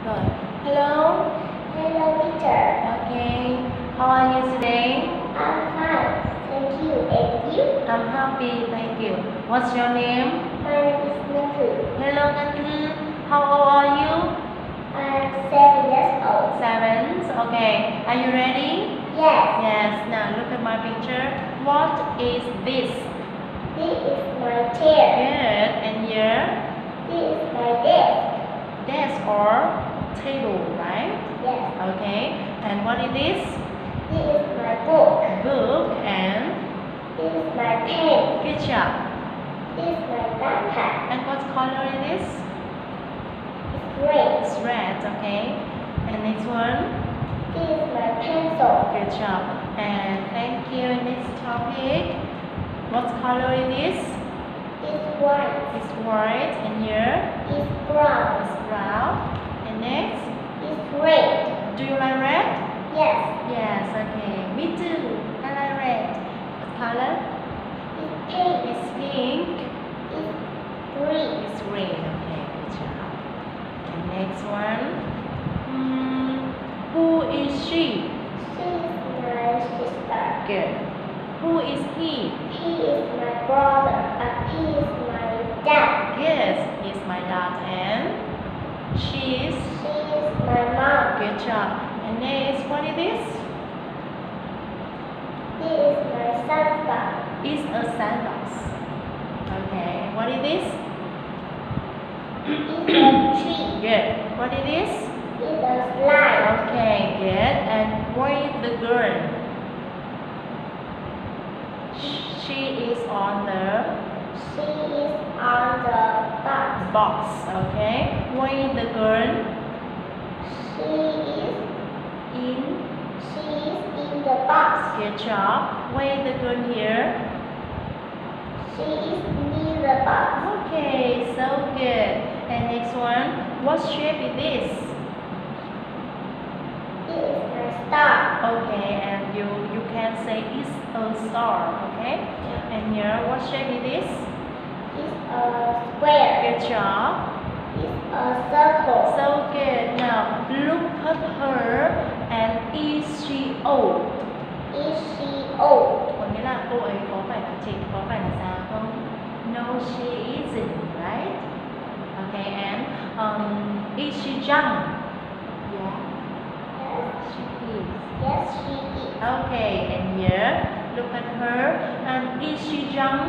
Rồi. Hello. Hello, teacher. Okay. How are you today? I'm fine. Thank you. And you? I'm happy. Thank you. What's your name? My name is Ngân. Hello, Ngân. How old are you? I'm 7 years old. 7. Okay. Are you ready? Yes. Yes. Now look at my picture. What is this? This is my chair. Good. And here? This is my desk. Desk or table, right? Yes. Okay. And what is this? This is my book. Book. And This is my pen. good job. This is my backpack. And what color is this? It's red. It's red. Okay. And next one? This is my pencil. Good job. And thank you. Next topic. What color is this? It's white. It's white. And here? It's brown. It's brown. And next? It's red. Do you like red? Yes. Yes. Okay. Me too. I like red. What color? It's pink. It's pink. It's green. It's green. Okay. Good job. And next one? Who is she? She is my sister. Good. Who is he? He is my brother. He is my dad. Yes, he's my dad. And she is My mom. good job. And next, what is this? This is my sandbox. It's a sandbox. Okay. What is this? It's a tree. Good. What is this? It's a slide. Okay, good. And where is the girl? She is on the She is on the box. box. Okay. Where is the girl? She is In. in the box. Good job. Where is the girl here? She is near the box. Okay, so good. And next one, what shape is this? This is my star. Okay, and you can say it's a star. Okay. And here, what shape is this? It's a square. Good job. It's a circle. So good. Now look at her. And is she old? Is she old? Có nghĩa là cô ấy có phải là trẻ, có phải là già không? No, she isn't, right? Okay, and is she young? Yeah, Yes. she is. Yes, she is. Okay, and here, look at her. And is she young?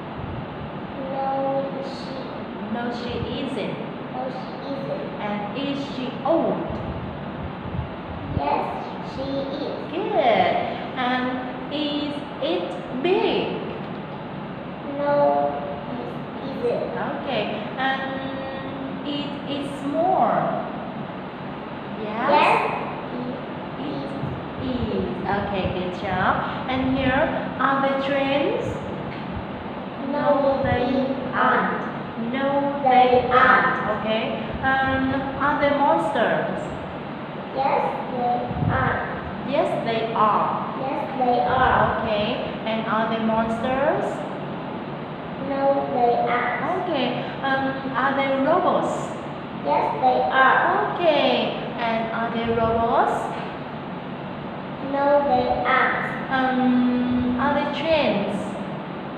No, she. No, she isn't. No, she isn't. And is she old? Yes, she is. Good. And is it big? No, it isn't. Okay. And it is small? Yes? Yes, It is. Okay, good job. And here, are the trains? No, they aren't. No, They aren't. Okay. Are they monsters? Yes, they are. Yes, they are. Yes, they are. Okay. And are they monsters? No, they aren't. Okay. Are they robots? Yes, they are. Okay. And are they robots? No, they aren't. Are they trains?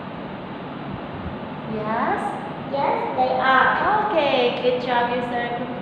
Yes? Yes, they are. Okay, good job, you sir.